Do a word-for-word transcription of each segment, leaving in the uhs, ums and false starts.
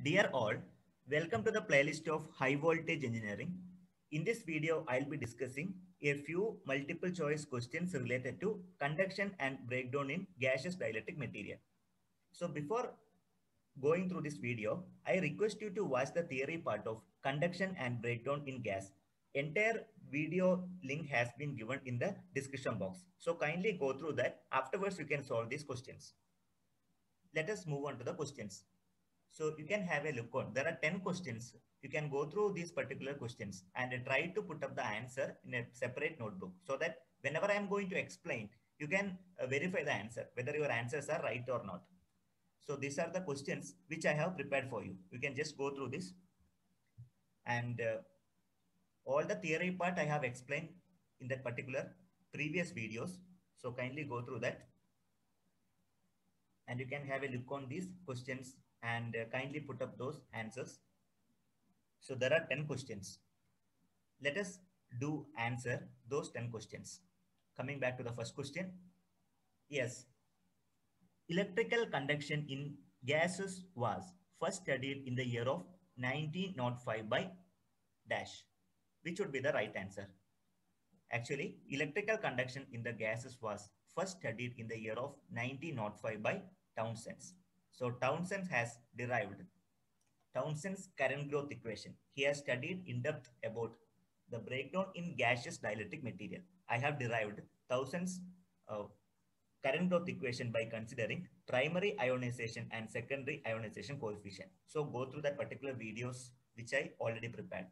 Dear all, welcome to the playlist of High Voltage Engineering. In this video, I'll be discussing a few multiple choice questions related to conduction and breakdown in gaseous dielectric material. So before going through this video, I request you to watch the theory part of conduction and breakdown in gas. Entire video link has been given in the description box. So kindly go through that. Afterwards, you can solve these questions. Let us move on to the questions. So you can have a look on. There are ten questions. You can go through these particular questions and try to put up the answer in a separate notebook so that whenever I am going to explain, you can uh, verify the answer, whether your answers are right or not. So these are the questions which I have prepared for you. You can just go through this and uh, all the theory part I have explained in that particular previous videos. So kindly go through that and you can have a look on these questions and uh, kindly put up those answers. So there are ten questions. Let us do answer those ten questions. Coming back to the first question. Yes, electrical conduction in gases was first studied in the year of nineteen oh five by dash. Which would be the right answer? Actually, electrical conduction in the gases was first studied in the year of nineteen oh five by Townsend. So Townsend has derived Townsend's current growth equation. He has studied in depth about the breakdown in gaseous dielectric material. I have derived Townsend's uh, current growth equation by considering primary ionization and secondary ionization coefficient. So go through that particular videos which I already prepared.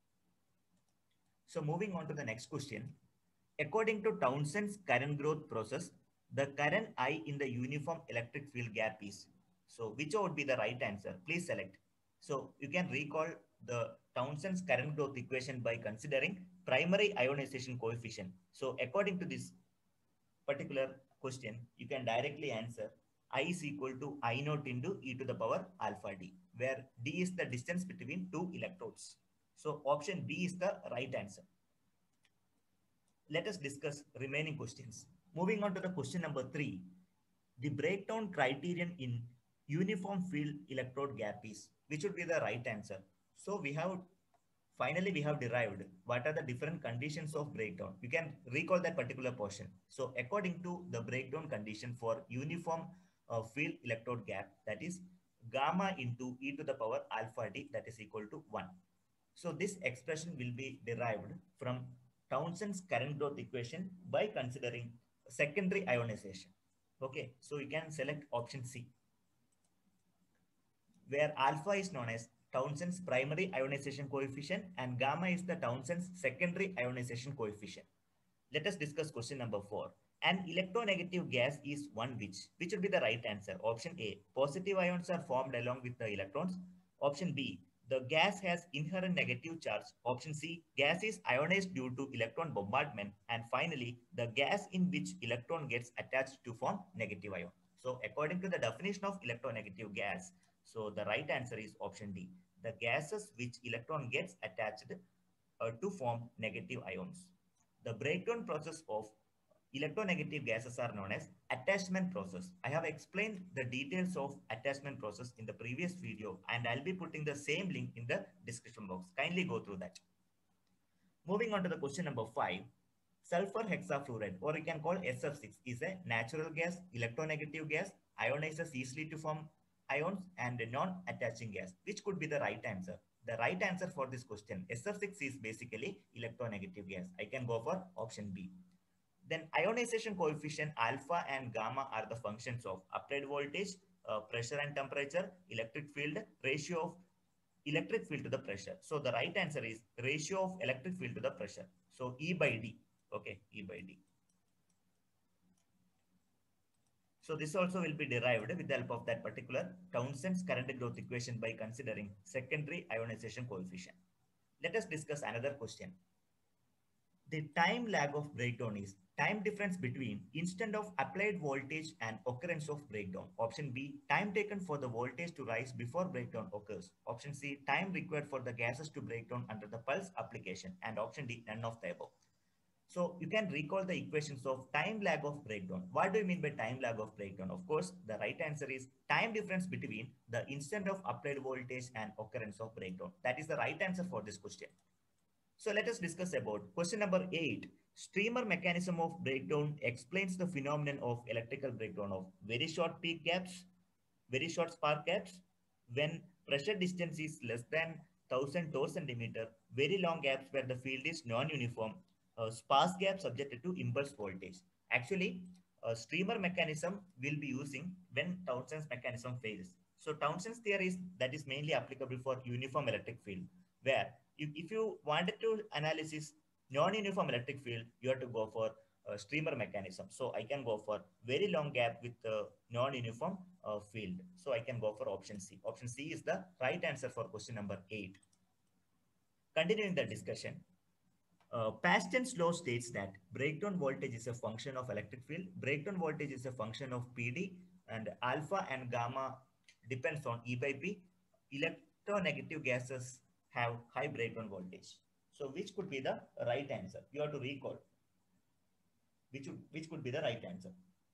So moving on to the next question. According to Townsend's current growth process, the current I in the uniform electric field gap is. So which would be the right answer? Please select. So you can recall the Townsend's current growth equation by considering primary ionization coefficient. So according to this particular question, you can directly answer I is equal to I naught into e to the power alpha d, where d is the distance between two electrodes. So option B is the right answer. Let us discuss remaining questions. Moving on to the question number three, the breakdown criterion in uniform field electrode gap is, which would be the right answer. So we have, finally we have derived what are the different conditions of breakdown. You can recall that particular portion. So according to the breakdown condition for uniform uh, field electrode gap, that is gamma into e to the power alpha d, that is equal to one. So this expression will be derived from Townsend's current growth equation by considering secondary ionization. Okay, so you can select option C, where alpha is known as Townsend's primary ionization coefficient and gamma is the Townsend's secondary ionization coefficient. Let us discuss question number four. An electronegative gas is one which, which would be the right answer? Option A, positive ions are formed along with the electrons. Option B, the gas has inherent negative charge. Option C, gas is ionized due to electron bombardment. And finally, the gas in which electron gets attached to form negative ion. So according to the definition of electronegative gas, so the right answer is option D, the gases which electron gets attached uh, to form negative ions. The breakdown process of electronegative gases are known as attachment process. I have explained the details of attachment process in the previous video and I'll be putting the same link in the description box. Kindly go through that. Moving on to the question number five. Sulfur hexafluoride, or you can call S F six, is a natural gas, electronegative gas, ionizes easily to form ions and a non-attaching gas. Which could be the right answer? The right answer for this question, S F six is basically electronegative gas. I can go for option B. Then ionization coefficient alpha and gamma are the functions of applied voltage, uh, pressure and temperature, electric field, ratio of electric field to the pressure. So the right answer is ratio of electric field to the pressure. So E by D. Okay, E by D. So this also will be derived with the help of that particular Townsend's current growth equation by considering secondary ionization coefficient. Let us discuss another question. The time lag of breakdown is time difference between instant of applied voltage and occurrence of breakdown. Option B, time taken for the voltage to rise before breakdown occurs. Option C, time required for the gases to break down under the pulse application. And option D, none of the above. So you can recall the equations of time lag of breakdown. What do you mean by time lag of breakdown? Of course, the right answer is time difference between the instant of applied voltage and occurrence of breakdown. That is the right answer for this question. So let us discuss about question number eight. Streamer mechanism of breakdown explains the phenomenon of electrical breakdown of very short peak gaps, very short spark gaps, when pressure distance is less than one thousand torr centimeter, very long gaps where the field is non-uniform, uh, sparse gaps subjected to impulse voltage. Actually, a streamer mechanism will be using when Townsend's mechanism fails. So Townsend's theory is that is mainly applicable for uniform electric field, where if, if you wanted to analysis non-uniform electric field, you have to go for a streamer mechanism. So I can go for very long gap with the non-uniform uh, field. So I can go for option C. Option C is the right answer for question number eight. Continuing the discussion, uh, Pasten's law states that breakdown voltage is a function of electric field. Breakdown voltage is a function of P D, and alpha and gamma depends on E by P. Electronegative gases have high breakdown voltage. So which could be the right answer? You have to recall. Which, would, which could be the right answer?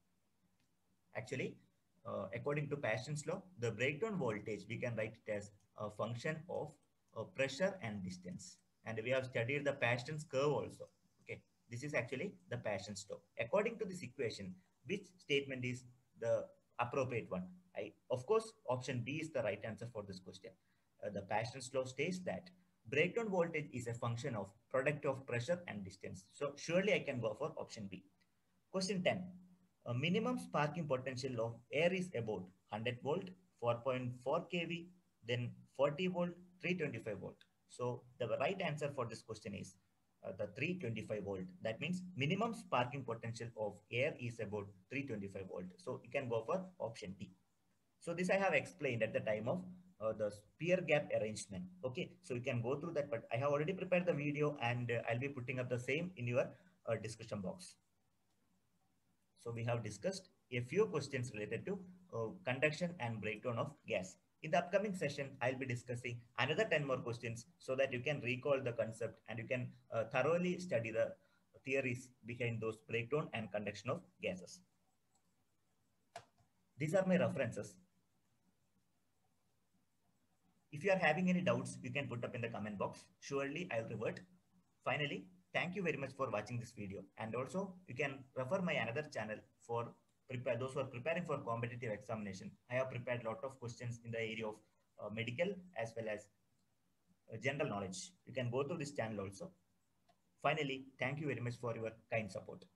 Actually, uh, according to Pasten's law, the breakdown voltage, we can write it as a function of uh, pressure and distance. And we have studied the Pasten's curve also. Okay, this is actually the Pasten's law. According to this equation, which statement is the appropriate one? I, of course, option B is the right answer for this question. Uh, the Pasten's law states that breakdown voltage is a function of product of pressure and distance. So surely I can go for option B. Question ten. A minimum sparking potential of air is about one hundred volt, four point four kV, then forty volt, three twenty-five volt. So the right answer for this question is uh, the three twenty-five volt. That means minimum sparking potential of air is about three twenty-five volt. So you can go for option D. So this I have explained at the time of uh, the spear gap arrangement. Okay, so you can go through that, but I have already prepared the video and uh, I'll be putting up the same in your uh, discussion box. So we have discussed a few questions related to uh, conduction and breakdown of gas. In the upcoming session, I'll be discussing another ten more questions so that you can recall the concept and you can uh, thoroughly study the theories behind those breakdown and conduction of gases. These are my references. If you are having any doubts, you can put up in the comment box. Surely I'll revert. Finally, thank you very much for watching this video. And also you can refer my another channel for prepare those who are preparing for competitive examination. I have prepared a lot of questions in the area of uh, medical as well as uh, general knowledge. You can go to this channel also. Finally, thank you very much for your kind support.